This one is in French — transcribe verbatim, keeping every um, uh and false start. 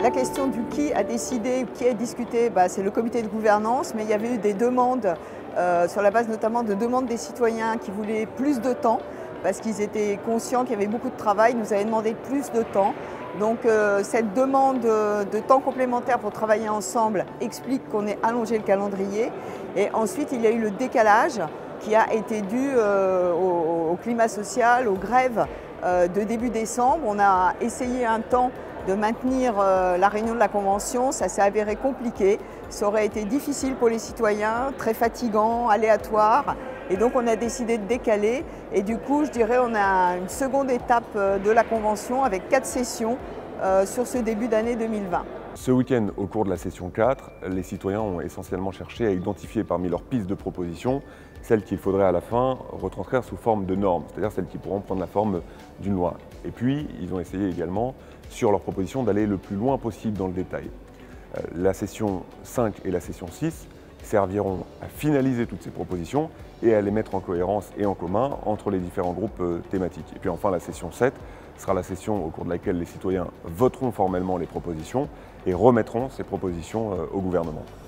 la question du qui a décidé, qui a discuté, bah, c'est le comité de gouvernance, mais il y avait eu des demandes, euh, sur la base notamment de demandes des citoyens qui voulaient plus de temps, parce qu'ils étaient conscients qu'il y avait beaucoup de travail, ils nous avaient demandé plus de temps. Donc euh, cette demande de temps complémentaire pour travailler ensemble explique qu'on ait allongé le calendrier. Et ensuite, il y a eu le décalage qui a été dû euh, au, au climat social, aux grèves euh, de début décembre. On a essayé un temps de maintenir euh, la réunion de la Convention, ça s'est avéré compliqué. Ça aurait été difficile pour les citoyens, très fatigant, aléatoire. Et donc on a décidé de décaler. Et du coup, je dirais, on a une seconde étape de la Convention avec quatre sessions euh, sur ce début d'année deux mille vingt. Ce week-end, au cours de la session quatre, les citoyens ont essentiellement cherché à identifier parmi leurs pistes de propositions celles qu'il faudrait à la fin retranscrire sous forme de normes, c'est-à-dire celles qui pourront prendre la forme d'une loi. Et puis, ils ont essayé également, sur leurs propositions, d'aller le plus loin possible dans le détail. La session cinq et la session six serviront à finaliser toutes ces propositions et à les mettre en cohérence et en commun entre les différents groupes thématiques. Et puis enfin, la session sept sera la session au cours de laquelle les citoyens voteront formellement les propositions et remettront ces propositions au gouvernement.